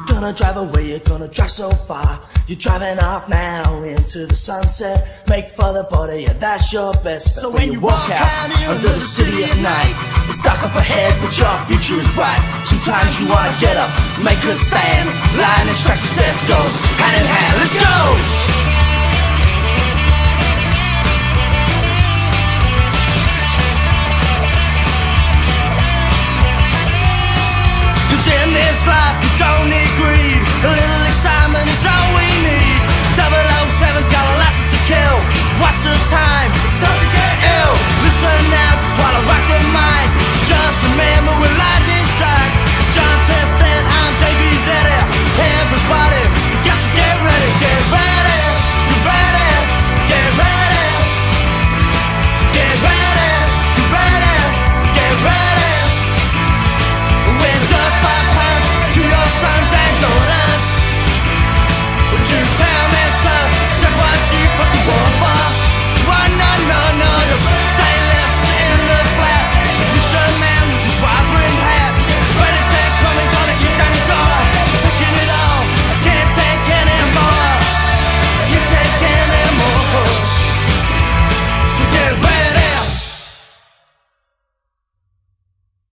You're gonna drive away, you're gonna drive so far. You're driving off now into the sunset. Make for the border, yeah, that's your best bet. So when you walk out under the city at night, it's dark up ahead, but your future is bright. Sometimes you wanna get up, make a stand. Line and strike success goes hand in hand. Let's go! In this life you don't need greed. A little excitement is all we need. 007's got a license to kill. What's the time? It's time to get ill. Listen now, just while I rock the mic. Just remember when lightning strike. It's John Tenston, I'm Davey Zeddy. Everybody